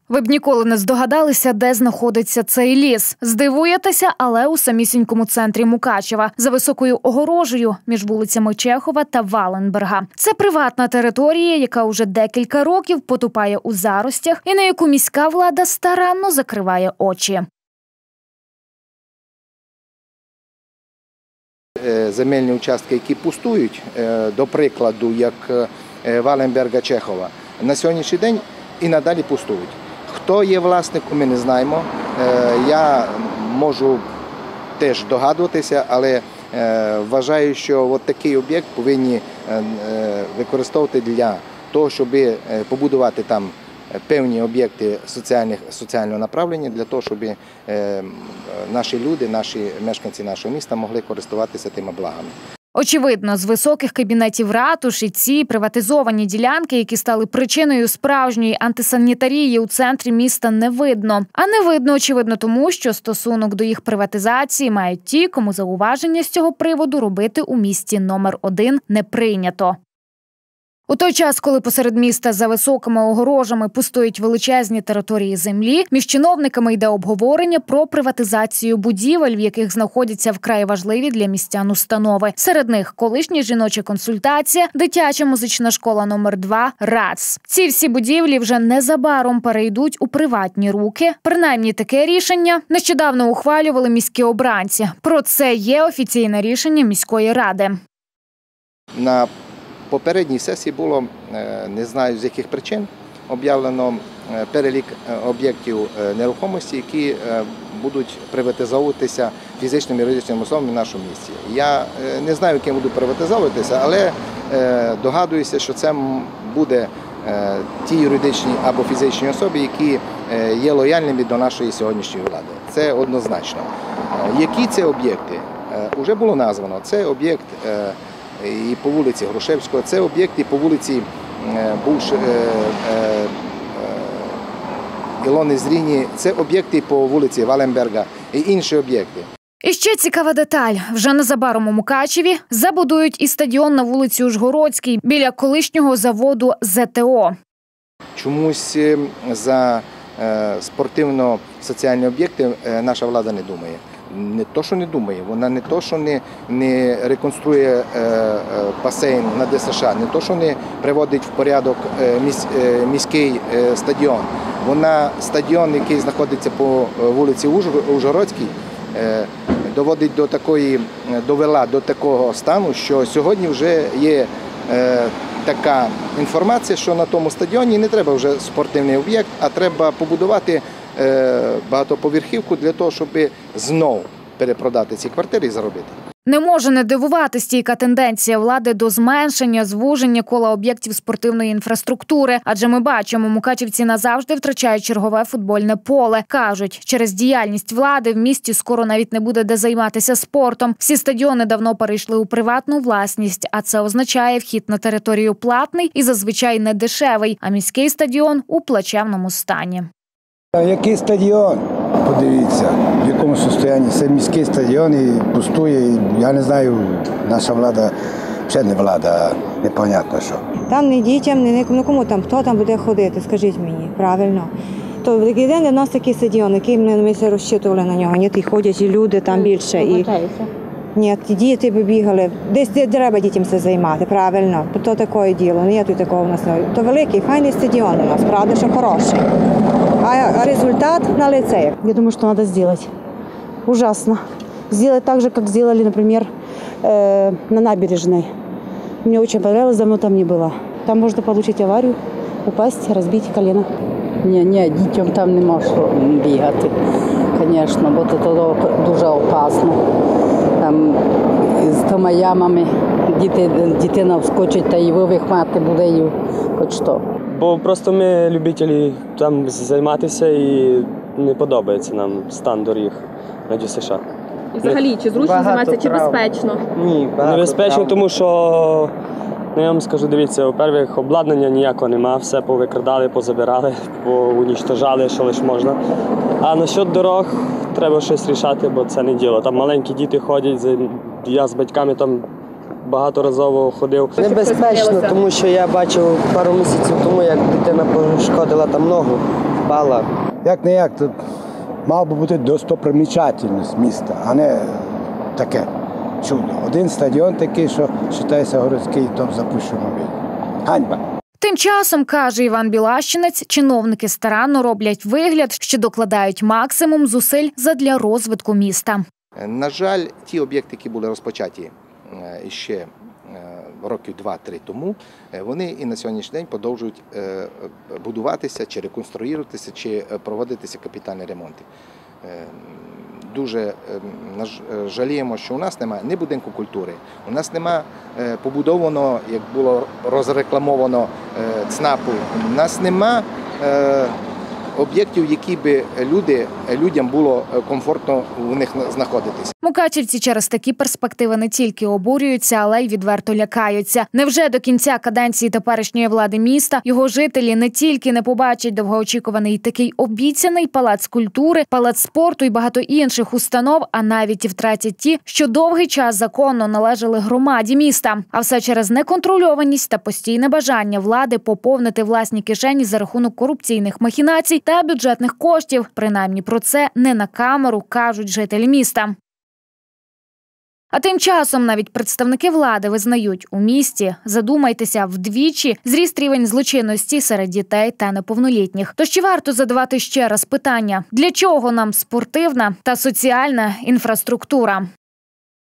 Ви б ніколи не здогадалися, де знаходиться цей ліс. Здивуєтеся, але у самісінькому центрі Мукачева, за високою огорожею між вулицями Чехова та Валенберга. Це приватна територія, яка уже декілька років потупає у заростях і на яку міська влада старанно закриває очі. Земельні участки, які пустують, до прикладу, як Валенберга, Чехова, на сьогоднішній день і надалі пустують. Хто є власником, ми не знаємо. Я можу теж догадуватися, але вважаю, що от такий об'єкт повинні використовувати для того, щоб побудувати там певні об'єкти соціального направлення, для того, щоб наші люди, наші мешканці нашого міста могли користуватися тими благами. Очевидно, з високих кабінетів ратуші ці приватизовані ділянки, які стали причиною справжньої антисанітарії у центрі міста, не видно. А не видно, очевидно, тому, що стосунок до їх приватизації мають ті, кому зауваження з цього приводу робити у місті номер 1 не прийнято. У той час, коли посеред міста за високими огорожами пустують величезні території землі, між чиновниками йде обговорення про приватизацію будівель, в яких знаходяться вкрай важливі для містян установи. Серед них колишня жіноча консультація, дитяча музична школа номер 2 «РАЦ». Ці всі будівлі вже незабаром перейдуть у приватні руки. Принаймні таке рішення нещодавно ухвалювали міські обранці. Про це є офіційне рішення міської ради. На попередній сесії було, не знаю з яких причин, об'явлено перелік об'єктів нерухомості, які будуть приватизовуватися фізичними і юридичними особами в нашому місті. Я не знаю, яким будуть приватизовуватися, але догадуюся, що це буде ті юридичні або фізичні особи, які є лояльними до нашої сьогоднішньої влади. Це однозначно. Які це об'єкти? Уже було названо. Це об'єкт і по вулиці Грушевського, це об'єкти по вулиці Ілони Зріні, це об'єкти по вулиці Валенберга і інші об'єкти. І ще цікава деталь. Вже незабаром у Мукачеві забудують і стадіон на вулиці Ужгородській біля колишнього заводу ЗТО. Чомусь за спортивно-соціальні об'єкти наша влада не думає. Не то, що не думає, вона не то, що не реконструює басейн на ДСШ, не то, що не приводить в порядок міський стадіон. Вона стадіон, який знаходиться по вулиці Ужгородській, довела до такого стану, що сьогодні вже є така інформація, що на тому стадіоні не треба вже спортивний об'єкт, а треба побудувати багатоповерхівку для того, щоб знову перепродати ці квартири і заробити. Не може не дивувати стійка тенденція влади до зменшення, звуження кола об'єктів спортивної інфраструктури. Адже ми бачимо, мукачівці назавжди втрачають чергове футбольне поле. Кажуть, через діяльність влади в місті скоро навіть не буде де займатися спортом. Всі стадіони давно перейшли у приватну власність, а це означає вхід на територію платний і зазвичай не дешевий, а міський стадіон у плачевному стані. Який стадіон? Подивіться, в якому стані. Це міський стадіон і пустує. Я не знаю, наша влада, ще не влада, непонятно що. Там ні дітям, ні кому там, хто там буде ходити, скажіть мені, правильно. То в такий день для нас такий стадіон, який ми все розчитували на нього. Ні, ходять і люди там більше. Ні, діти б бігали. Десь треба дітям це займати, правильно. То таке діло, ні, тут такого у нас. То великий, файний стадіон у нас, правда, що хороший. А результат на лице. Я думаю, что надо сделать. Ужасно. Сделать так же, как сделали, например, на набережной. Мне очень понравилось, давно там не было. Там можно получить аварию, упасть, разбить колено. Ні, дітям там не можна бігати, звісно, бо це дуже опасно. Там з тими ямами дитина вскочить та і вивихмати буде її хоч що. Бо просто ми любителі там займатися і не подобається нам стан доріг на ДСШ. І взагалі, чи зручно займатися, чи безпечно? Ні, небезпечно, тому що, я вам скажу, дивіться, по-перше, обладнання ніякого нема, все повикрадали, позабирали, поунічтожали, що лише можна. А насчет дорог треба щось рішати, бо це не діло. Там маленькі діти ходять, я з батьками там багаторазово ходив. Небезпечно, тому що я бачив пару місяців тому, як дитина пошкодила там ногу. дбала. Як не як, тут мав би бути достопримічательність міста, а не таке чудо. Один стадіон такий, що вважається городський, то в запущеному віді. Ганьба. Тим часом, каже Іван Білащинець, чиновники старанно роблять вигляд, що докладають максимум зусиль задля розвитку міста. На жаль, ті об'єкти, які були розпочаті ще років 2-3 тому, вони і на сьогоднішній день продовжують будуватися, чи реконструюватися, чи проводитися капітальні ремонти. Дуже жаліємо, що у нас немає ні будинку культури, у нас немає побудованого, як було розрекламовано, ЦНАПу, у нас немає об'єктів, які би людям було комфортно у них знаходитися. Мукачівці через такі перспективи не тільки обурюються, але й відверто лякаються. Невже до кінця каденції теперішньої влади міста його жителі не тільки не побачать довгоочікуваний такий обіцяний палац культури, палац спорту і багато інших установ, а навіть і втратять ті, що довгий час законно належали громаді міста. А все через неконтрольованість та постійне бажання влади поповнити власні кишені за рахунок корупційних махінацій та бюджетних коштів. Принаймні про це не на камеру кажуть жителі міста. А тим часом навіть представники влади визнають, у місті, задумайтеся, вдвічі зріс рівень злочинності серед дітей та неповнолітніх. Тож чи варто задавати ще раз питання, для чого нам спортивна та соціальна інфраструктура?